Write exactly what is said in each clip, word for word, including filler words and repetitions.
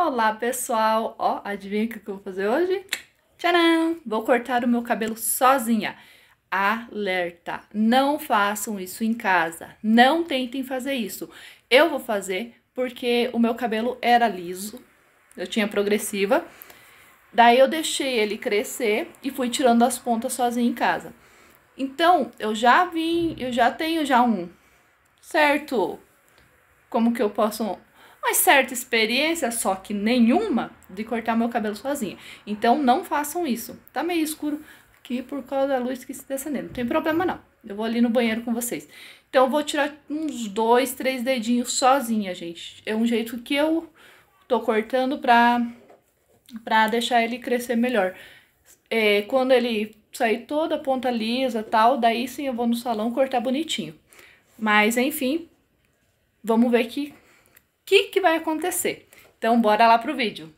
Olá, pessoal! Ó, adivinha o que eu vou fazer hoje? Tcharam! Vou cortar o meu cabelo sozinha. Alerta! Não façam isso em casa. Não tentem fazer isso. Eu vou fazer porque o meu cabelo era liso. Eu tinha progressiva. Daí eu deixei ele crescer e fui tirando as pontas sozinha em casa. Então, eu já vim, eu já tenho já um certo... Como que eu posso... Uma certa experiência, só que nenhuma, de cortar meu cabelo sozinha. Então, não façam isso. Tá meio escuro aqui por causa da luz que se descendendo. Não tem problema, não. Eu vou ali no banheiro com vocês. Então, eu vou tirar uns dois, três dedinhos sozinha, gente. É um jeito que eu tô cortando pra, pra deixar ele crescer melhor. É, quando ele sair toda a ponta lisa e tal, daí sim eu vou no salão cortar bonitinho. Mas, enfim, vamos ver que... O que que vai acontecer? Então, bora lá pro vídeo.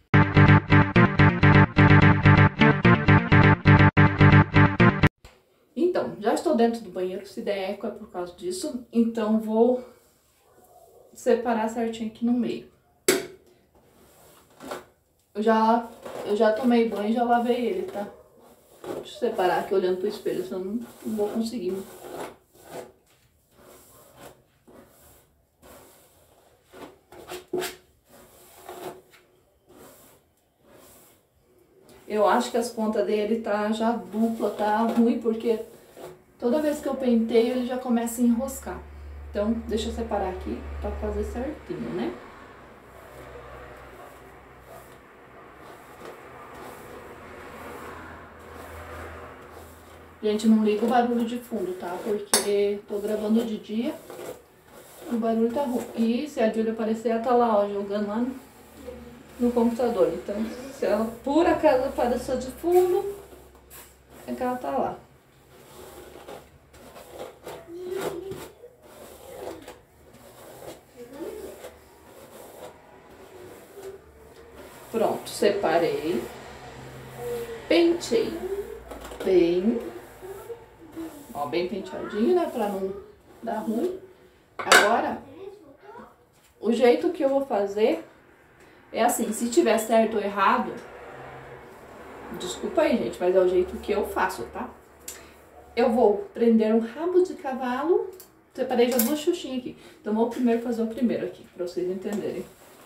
Então, já estou dentro do banheiro, se der eco é por causa disso. Então, vou separar certinho aqui no meio. Eu já, eu já tomei banho e já lavei ele, tá? Deixa eu separar aqui olhando pro espelho, senão não, não vou conseguir. Eu acho que as pontas dele tá já dupla, tá ruim, porque toda vez que eu penteio ele já começa a enroscar. Então, deixa eu separar aqui pra fazer certinho, né? Gente, não liga o barulho de fundo, tá? Porque tô gravando de dia, o barulho tá ruim. E se a Júlia aparecer, ela tá lá, ó, jogando lá no, no computador. Então, se ela por acaso aparecer de fundo, é que ela tá lá. Pronto, separei. Pentei bem. Ó, bem penteadinho, né? Pra não dar ruim. Agora, o jeito que eu vou fazer é assim, se tiver certo ou errado, desculpa aí, gente, mas é o jeito que eu faço, tá? Eu vou prender um rabo de cavalo, separei já duas xuxinhas aqui. Então, vou primeiro fazer o primeiro aqui, pra vocês entenderem.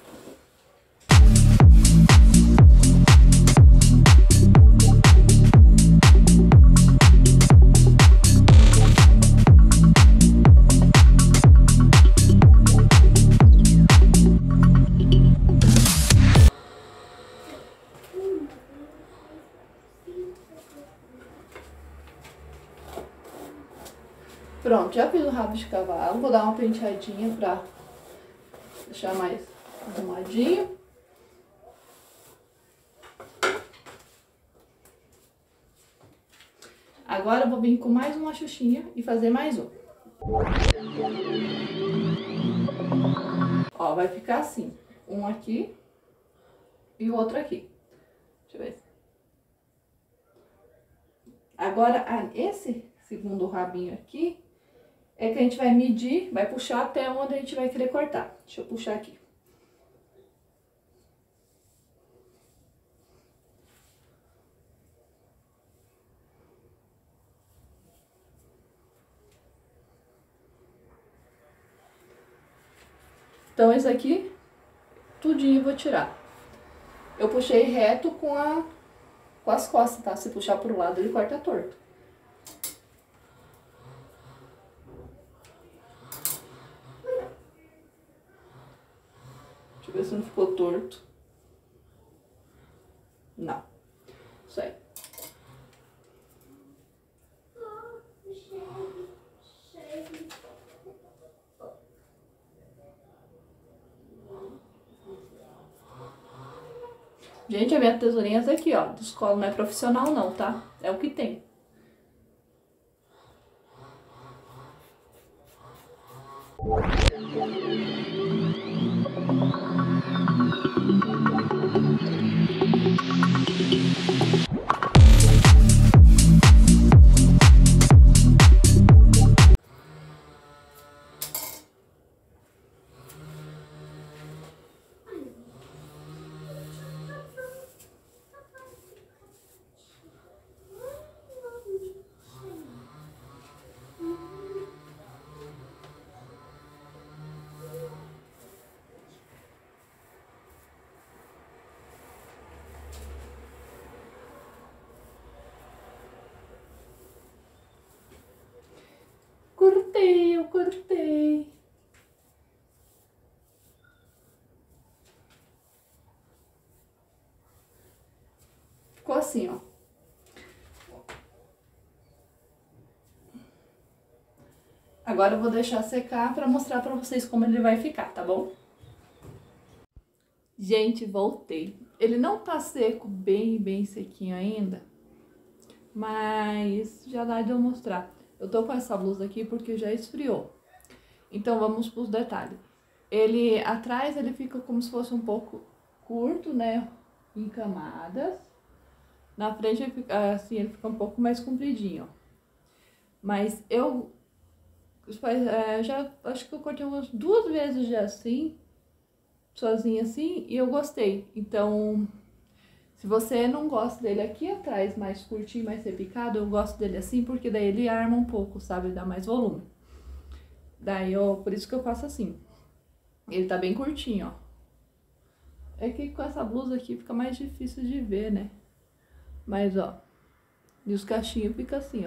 Pronto, já fiz o rabo de cavalo, vou dar uma penteadinha pra deixar mais arrumadinho. Agora eu vou vir com mais uma xuxinha e fazer mais um. Ó, vai ficar assim, um aqui e o outro aqui. Deixa eu ver. Agora, esse segundo rabinho aqui, é que a gente vai medir, vai puxar até onde a gente vai querer cortar. Deixa eu puxar aqui. Então, esse aqui, tudinho eu vou tirar. Eu puxei reto com, a, com as costas, tá? Se puxar pro lado, ele corta torto. Deixa eu ver se não ficou torto. Não. Isso aí. Gente, a minha tesourinha é aqui, ó. De escola não é profissional não, tá? É o que tem. cortei, eu cortei. Ficou assim, ó. Agora eu vou deixar secar pra mostrar pra vocês como ele vai ficar, tá bom? Gente, voltei. Ele não tá seco, bem, bem sequinho ainda, mas já dá de eu mostrar. Eu tô com essa blusa aqui porque já esfriou. Então vamos pros detalhes. Ele, atrás, ele fica como se fosse um pouco curto, né? Em camadas. Na frente, ele fica, assim, ele fica um pouco mais compridinho, ó. Mas eu, é, já, acho que eu cortei umas duas vezes já assim, sozinha assim, e eu gostei. Então, se você não gosta dele aqui atrás, mais curtinho, mais repicado, eu gosto dele assim, porque daí ele arma um pouco, sabe? Dá mais volume. Daí, eu, por isso que eu faço assim. Ele tá bem curtinho, ó. É que com essa blusa aqui fica mais difícil de ver, né? Mas, ó, e os cachinhos ficam assim, ó.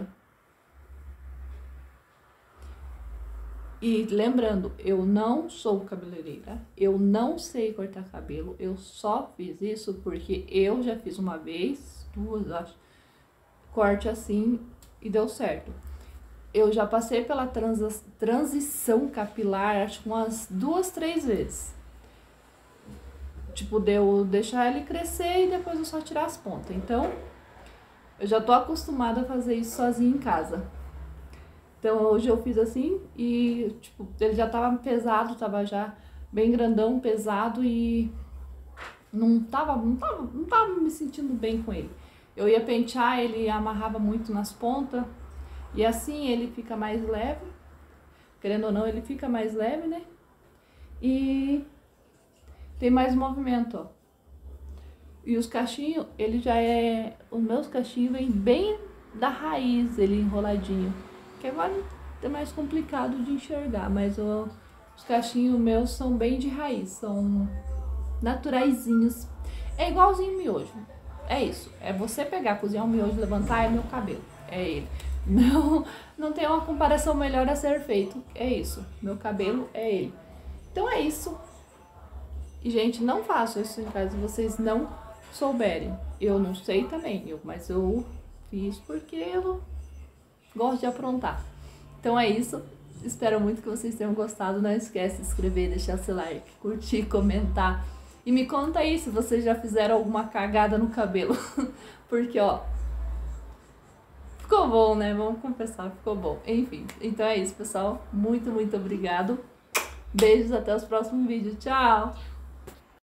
E lembrando, eu não sou cabeleireira, eu não sei cortar cabelo, eu só fiz isso porque eu já fiz uma vez, duas, acho, corte assim e deu certo. Eu já passei pela transa, transição capilar, acho que umas duas, três vezes. Tipo, deu deixar ele crescer e depois eu só tirar as pontas. Então, eu já tô acostumada a fazer isso sozinha em casa. Então, hoje eu fiz assim e, tipo, ele já tava pesado, tava já bem grandão, pesado e não tava, não tava, não tava me sentindo bem com ele. Eu ia pentear, ele amarrava muito nas pontas e assim ele fica mais leve. Querendo ou não, ele fica mais leve, né? E tem mais movimento, ó. E os cachinhos, ele já é... Os meus cachinhos vêm bem da raiz, ele enroladinho. Que agora é mais complicado de enxergar, mas ó, os cachinhos meus são bem de raiz, são naturaizinhos. É igualzinho miojo. É isso. É você pegar, cozinhar um miojo, levantar, é meu cabelo. É ele. Não, não tem uma comparação melhor a ser feito. É isso. Meu cabelo é ele. Então é isso. E, gente, não faço isso em casa se vocês não souberem. Eu não sei também, eu, mas eu fiz porque eu gosto de aprontar. Então é isso. Espero muito que vocês tenham gostado. Não esquece de se inscrever, deixar seu like, curtir, comentar. E me conta aí se vocês já fizeram alguma cagada no cabelo. Porque, ó, ficou bom, né? Vamos confessar, ficou bom. Enfim, então é isso, pessoal. Muito, muito obrigado. Beijos, até os próximos vídeos. Tchau!